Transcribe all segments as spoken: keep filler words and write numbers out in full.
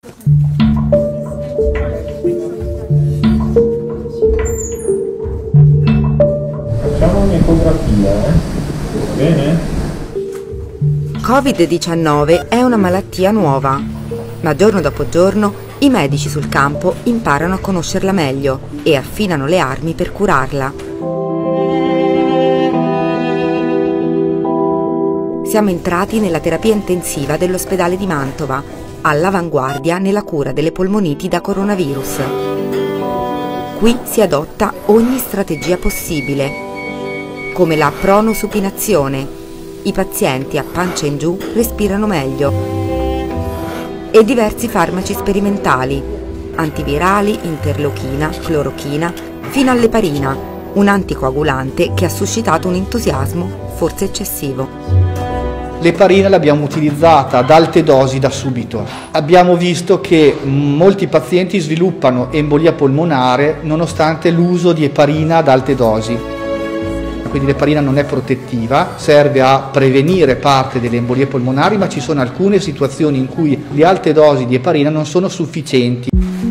Facciamo un'ecografia, eh? Bene? covid diciannove è una malattia nuova, ma giorno dopo giorno i medici sul campo imparano a conoscerla meglio e affinano le armi per curarla. Siamo entrati nella terapia intensiva dell'ospedale di Mantova, all'avanguardia nella cura delle polmoniti da coronavirus. Qui si adotta ogni strategia possibile, come la pronosupinazione. I pazienti a pancia in giù respirano meglio. E diversi farmaci sperimentali, antivirali, interleuchina, clorochina, fino all'eparina, un anticoagulante che ha suscitato un entusiasmo forse eccessivo. L'eparina l'abbiamo utilizzata ad alte dosi da subito. Abbiamo visto che molti pazienti sviluppano embolia polmonare nonostante l'uso di eparina ad alte dosi. Quindi l'eparina non è protettiva, serve a prevenire parte delle embolie polmonari, ma ci sono alcune situazioni in cui le alte dosi di eparina non sono sufficienti.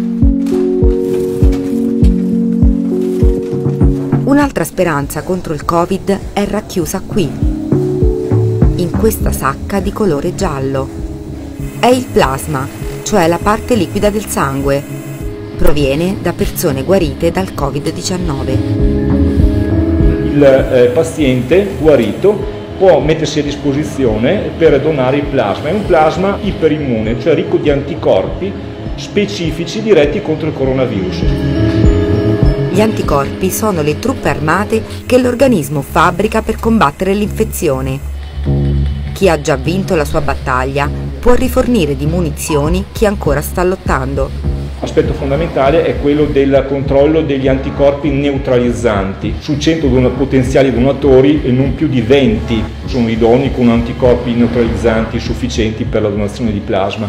Un'altra speranza contro il Covid è racchiusa qui, in questa sacca di colore giallo. È il plasma, cioè la parte liquida del sangue. Proviene da persone guarite dal covid diciannove. Il eh, paziente guarito può mettersi a disposizione per donare il plasma. È un plasma iperimmune, cioè ricco di anticorpi specifici diretti contro il coronavirus. Gli anticorpi sono le truppe armate che l'organismo fabbrica per combattere l'infezione. Chi ha già vinto la sua battaglia può rifornire di munizioni chi ancora sta lottando. L'aspetto fondamentale è quello del controllo degli anticorpi neutralizzanti. Su cento potenziali donatori e non più di venti sono idonei con anticorpi neutralizzanti sufficienti per la donazione di plasma.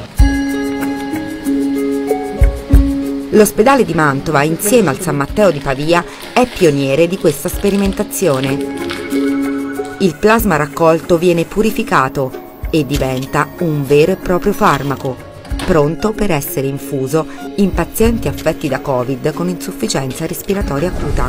L'ospedale di Mantova, insieme al San Matteo di Pavia, è pioniere di questa sperimentazione. Il plasma raccolto viene purificato e diventa un vero e proprio farmaco, pronto per essere infuso in pazienti affetti da Covid con insufficienza respiratoria acuta.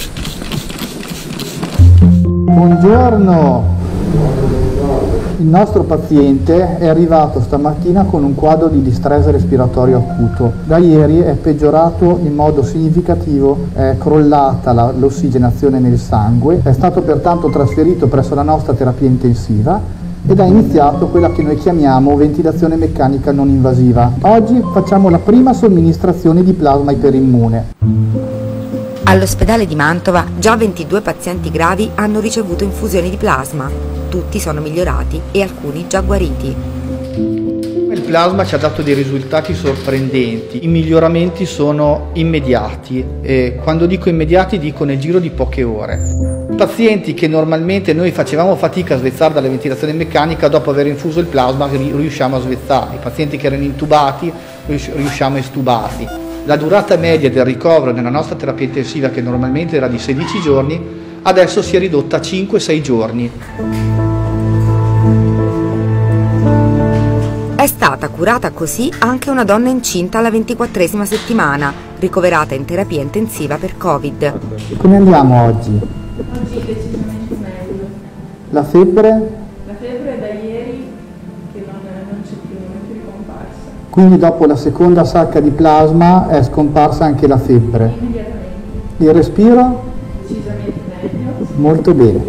Buongiorno! Il nostro paziente è arrivato stamattina con un quadro di distress respiratorio acuto. Da ieri è peggiorato in modo significativo, è crollata la, l'ossigenazione nel sangue, è stato pertanto trasferito presso la nostra terapia intensiva ed ha iniziato quella che noi chiamiamo ventilazione meccanica non invasiva. Oggi facciamo la prima somministrazione di plasma iperimmune. All'ospedale di Mantova già ventidue pazienti gravi hanno ricevuto infusioni di plasma. Tutti sono migliorati e alcuni già guariti. Il plasma ci ha dato dei risultati sorprendenti. I miglioramenti sono immediati e quando dico immediati dico nel giro di poche ore. Pazienti che normalmente noi facevamo fatica a svezzare dalla ventilazione meccanica, dopo aver infuso il plasma riusciamo a svezzare. I pazienti che erano intubati riusciamo a estubarli. La durata media del ricovero nella nostra terapia intensiva, che normalmente era di sedici giorni, adesso si è ridotta a cinque sei giorni. È stata curata così anche una donna incinta alla ventiquattresima settimana, ricoverata in terapia intensiva per Covid. Come andiamo oggi? Oggi decisamente meglio. La febbre? La febbre è da ieri che non, non c'è più, non è più ricomparsa. Quindi dopo la seconda sacca di plasma è scomparsa anche la febbre? Immediatamente. Il respiro? Decisamente meglio. Molto bene.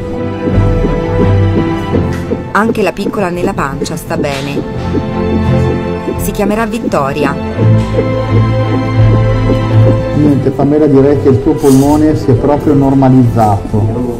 Anche la piccola nella pancia sta bene. Si chiamerà Vittoria. Niente, Pamela, direi che il tuo polmone si è proprio normalizzato.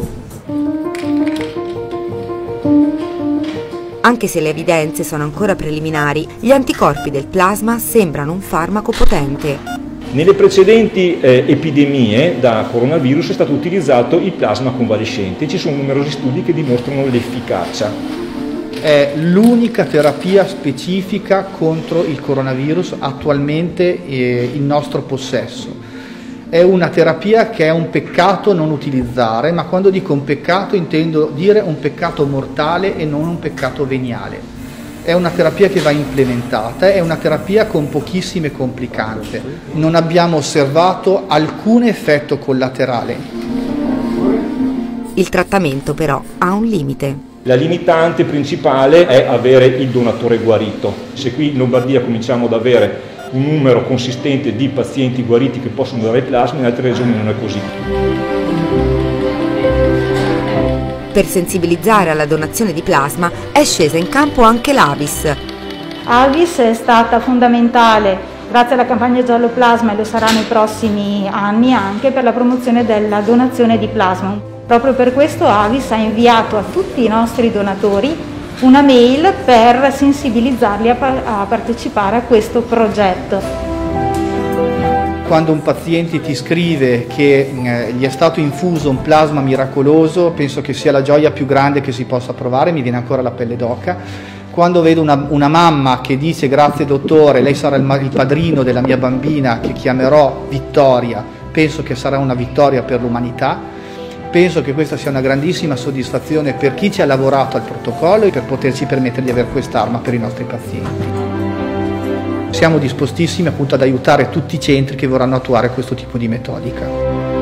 Anche se le evidenze sono ancora preliminari, gli anticorpi del plasma sembrano un farmaco potente. Nelle precedenti eh, epidemie da coronavirus è stato utilizzato il plasma convalescente. Ci sono numerosi studi che dimostrano l'efficacia. È l'unica terapia specifica contro il coronavirus attualmente eh, in nostro possesso. È una terapia che è un peccato non utilizzare, ma quando dico un peccato intendo dire un peccato mortale e non un peccato veniale. è una terapia che va implementata, è una terapia con pochissime complicanze. Non abbiamo osservato alcun effetto collaterale. Il trattamento però ha un limite. La limitante principale è avere il donatore guarito. Se qui in Lombardia cominciamo ad avere un numero consistente di pazienti guariti che possono dare plasma, in altre regioni non è così. Per sensibilizzare alla donazione di plasma è scesa in campo anche l'Avis. Avis è stata fondamentale grazie alla campagna Giallo Plasma e lo sarà nei prossimi anni anche per la promozione della donazione di plasma. Proprio per questo Avis ha inviato a tutti i nostri donatori una mail per sensibilizzarli a, a partecipare a questo progetto. Quando un paziente ti scrive che eh, gli è stato infuso un plasma miracoloso, penso che sia la gioia più grande che si possa provare, mi viene ancora la pelle d'oca. Quando vedo una, una mamma che dice grazie dottore, lei sarà il, il padrino della mia bambina che chiamerò Vittoria, penso che sarà una vittoria per l'umanità. Penso che questa sia una grandissima soddisfazione per chi ci ha lavorato al protocollo e per poterci permettere di avere quest'arma per i nostri pazienti. Siamo dispostissimi appunto ad aiutare tutti i centri che vorranno attuare questo tipo di metodica.